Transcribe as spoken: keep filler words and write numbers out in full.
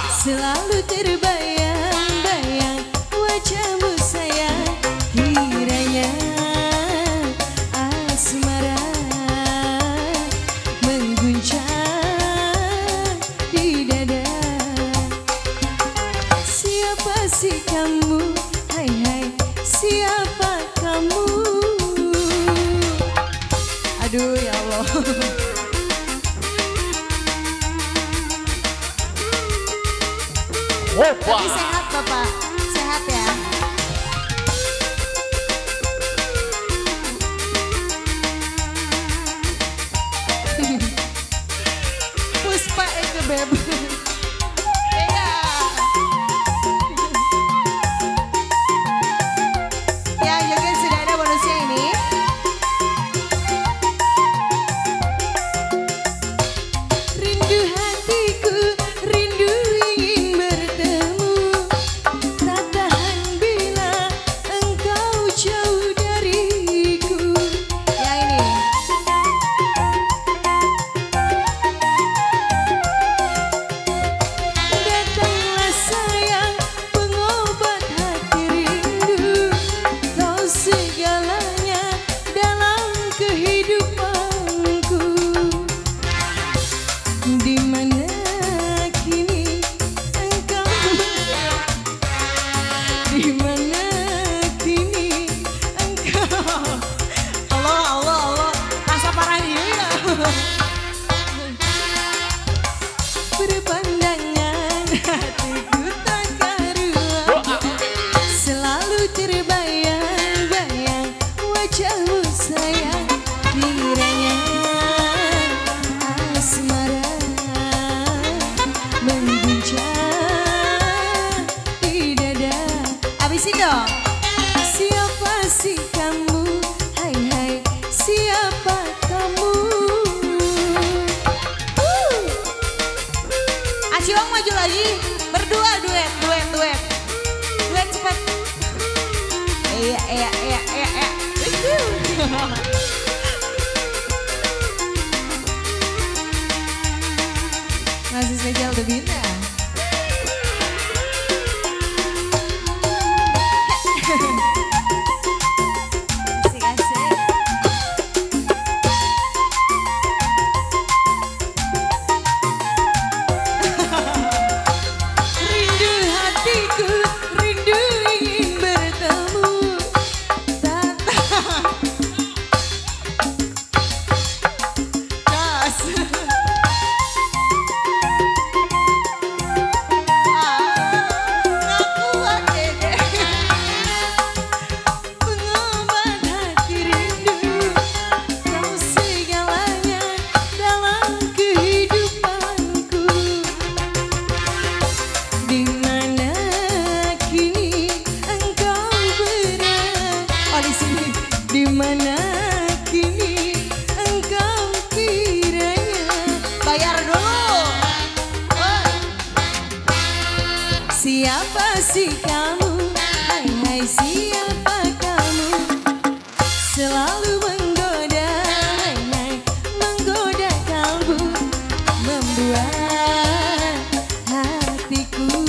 Selalu terbayang-bayang wajahmu sayang, kiranya asmara mengguncang di dada. Siapa sih kamu? Hai hai, siapa kamu? Aduh ya Allah. Tapi sehat Bapak, sehat ya. Puspa itu beb. Iya. Ya juga sudah ada bonusnya ini. Rindu hatiku, rindu ingin bertemu. Tak tahan bila engkau jauh dariku. Ya ini. Datanglah sayang, pengobat hati rindu. Kau segalanya dalam kehidupanku. Di mana kini engkau? Di mana kini engkau? Allah Allah Allah, rasa parah ini ya. Berpandangan hatiku tak karuan, selalu terbayang-bayang wajahmu sayang, kiranya asmara mengguncang di dada. Abisin dong. Siapa sih kamu? Hai hai, siapa kamu? Uh. Aciwang maju lagi, berdua duet, duet, duet, duet cepat. Iya, iya, iya, iya, iya. Masih spesial The Bina. Asik-asik. Rindu hatiku, rindu ingin bertemu. Tak tahan. Gas. Di mana kini engkau kiranya? Bayar dulu. Oh. Siapa sih kamu? Hai hai, siapa kamu? Selalu menggoda, hai hai, menggoda kalbu, membuat hatiku